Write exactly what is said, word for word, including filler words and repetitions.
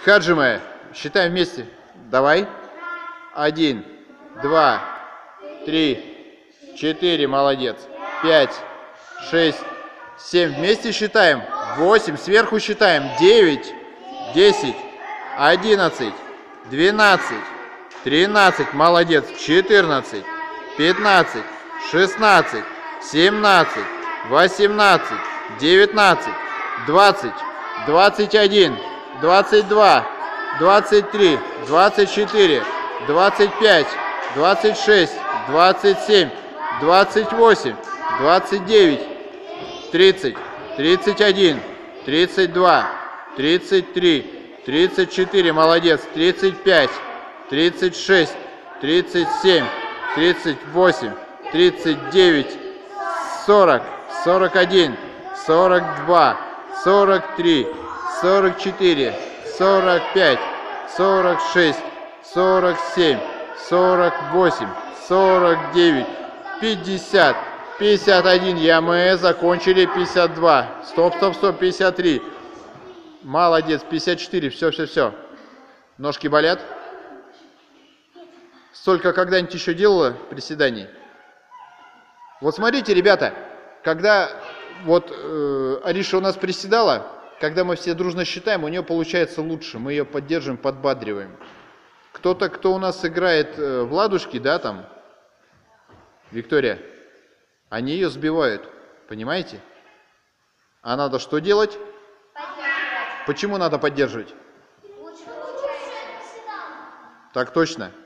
Хаджима, считаем вместе. Давай. Один, два, три, четыре, молодец. Пять, шесть, семь. Вместе считаем. Восемь. Сверху считаем. Девять, десять, одиннадцать, двенадцать, тринадцать. Молодец. Четырнадцать, пятнадцать, шестнадцать, семнадцать, восемнадцать, девятнадцать, двадцать, двадцать один, двадцать два, двадцать три, двадцать четыре, двадцать пять, двадцать шесть, двадцать семь, двадцать восемь, двадцать девять, тридцать, тридцать один, тридцать два, тридцать три, тридцать четыре, молодец, тридцать пять, тридцать шесть, тридцать семь, тридцать восемь, тридцать девять, сорок, сорок один, сорок два, сорок три, сорок четыре, сорок пять, сорок шесть, сорок семь, сорок восемь, сорок девять, пятьдесят, пятьдесят один. Я мы закончили. Пятьдесят два. Стоп, стоп, стоп. Пятьдесят три. Молодец. Пятьдесят четыре. Все, все, все. Ножки болят? Столько когда-нибудь еще делала приседаний? Вот смотрите, ребята, когда вот э, Ариша у нас приседала, когда мы все дружно считаем, у нее получается лучше. Мы ее поддерживаем, подбадриваем. Кто-то, кто у нас играет э, в ладушки, да, там, Виктория, они ее сбивают, понимаете? А надо что делать? Почему надо поддерживать? Так точно.